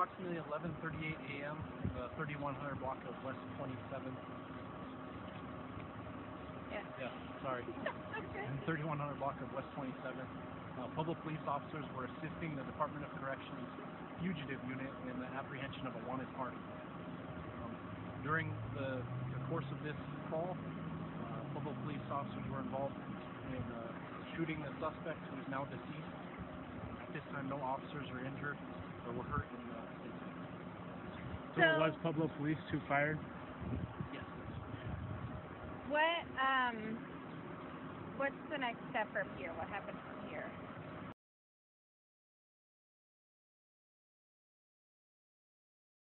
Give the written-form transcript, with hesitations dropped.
approximately 11:38 a.m. The 3100 block of West 27th. Yeah, sorry. Okay. 3100 block of West 27th. Pueblo police officers were assisting the Department of Corrections fugitive unit in the apprehension of a wanted party. During the course of this call, Pueblo police officers were involved in shooting the suspect, who is now deceased. At this time, no officers are injured or were hurt in the incident. So it was Pueblo police who fired? Yes. What's the next step from here? What happens from here?